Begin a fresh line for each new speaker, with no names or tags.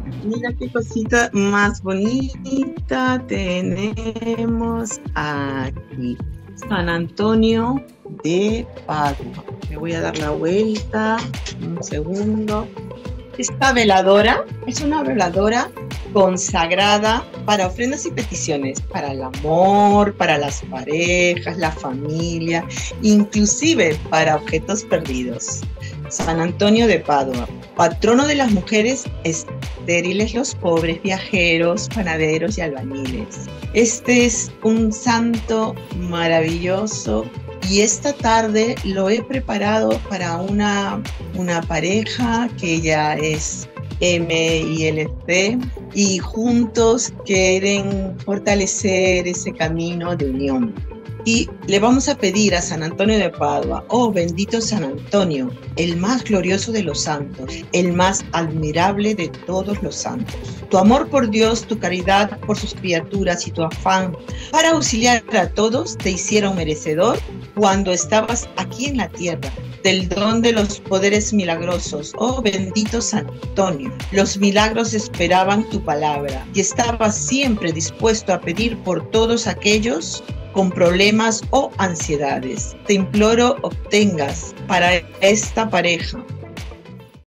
Mira qué cosita más bonita tenemos aquí. San Antonio de Padua. Me voy a dar la vuelta, un segundo. Esta veladora es una veladora consagrada para ofrendas y peticiones, para el amor, para las parejas, la familia, inclusive para objetos perdidos. San Antonio de Padua, patrono de las mujeres estériles, los pobres, viajeros, panaderos y albañiles. Este es un santo maravilloso y esta tarde lo he preparado para una pareja que ya es M y LC y juntos quieren fortalecer ese camino de unión. Y le vamos a pedir a San Antonio de Padua: oh bendito San Antonio, el más glorioso de los santos, el más admirable de todos los santos. Tu amor por Dios, tu caridad por sus criaturas y tu afán para auxiliar a todos te hicieron merecedor cuando estabas aquí en la tierra del don de los poderes milagrosos. Oh bendito San Antonio, los milagros esperaban tu palabra y estabas siempre dispuesto a pedir por todos aquellos con problemas o ansiedades. Te imploro obtengas para esta pareja